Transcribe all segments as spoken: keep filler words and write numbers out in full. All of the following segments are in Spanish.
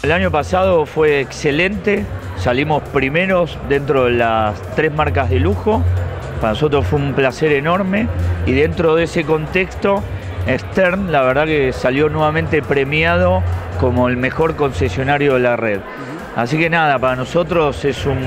El año pasado fue excelente, salimos primeros dentro de las tres marcas de lujo. Para nosotros fue un placer enorme y dentro de ese contexto, Stern, la verdad que salió nuevamente premiado como el mejor concesionario de la red. Así que nada, para nosotros es un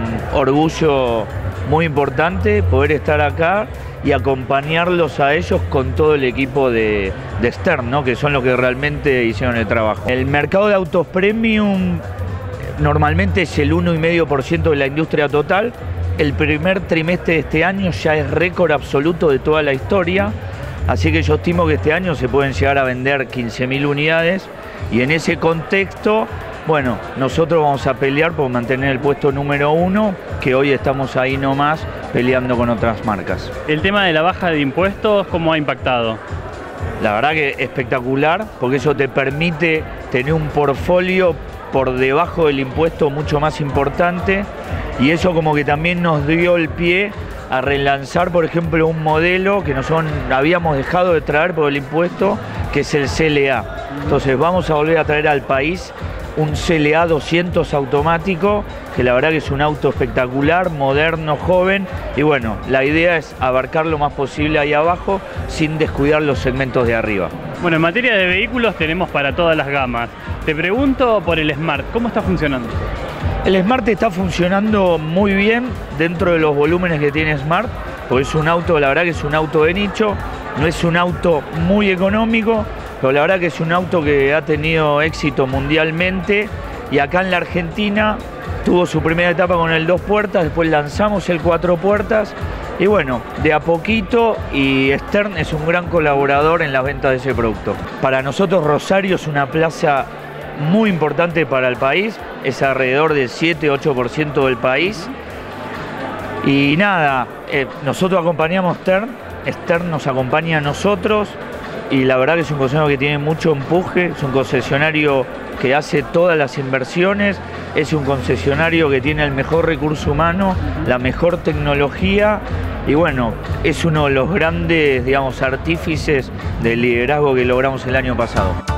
orgullo muy importante poder estar acá y acompañarlos a ellos con todo el equipo de, de Stern, ¿no? Que son los que realmente hicieron el trabajo. El mercado de autos premium normalmente es el uno coma cinco por ciento de la industria total. El primer trimestre de este año ya es récord absoluto de toda la historia, así que yo estimo que este año se pueden llegar a vender quince mil unidades y en ese contexto, bueno, nosotros vamos a pelear por mantener el puesto número uno, que hoy estamos ahí nomás peleando con otras marcas. El tema de la baja de impuestos, ¿cómo ha impactado? La verdad que espectacular, porque eso te permite tener un portfolio por debajo del impuesto mucho más importante y eso como que también nos dio el pie a relanzar, por ejemplo, un modelo que nosotros habíamos dejado de traer por el impuesto, que es el C L A. Entonces vamos a volver a traer al país un C L A doscientos automático, que la verdad que es un auto espectacular, moderno, joven, y bueno, la idea es abarcar lo más posible ahí abajo sin descuidar los segmentos de arriba. Bueno, en materia de vehículos tenemos para todas las gamas. Te pregunto por el Smart, ¿cómo está funcionando? El Smart está funcionando muy bien dentro de los volúmenes que tiene Smart, porque es un auto, la verdad que es un auto de nicho, no es un auto muy económico, pero la verdad que es un auto que ha tenido éxito mundialmente y acá en la Argentina tuvo su primera etapa con el dos puertas, después lanzamos el cuatro puertas y bueno, de a poquito, y Stern es un gran colaborador en las ventas de ese producto. Para nosotros Rosario es una plaza muy importante para el país, es alrededor del siete ocho por ciento del país y nada, eh, nosotros acompañamos Stern, Stern nos acompaña a nosotros y la verdad que es un concesionario que tiene mucho empuje, es un concesionario que hace todas las inversiones, es un concesionario que tiene el mejor recurso humano, la mejor tecnología y bueno, es uno de los grandes, digamos, artífices del liderazgo que logramos el año pasado.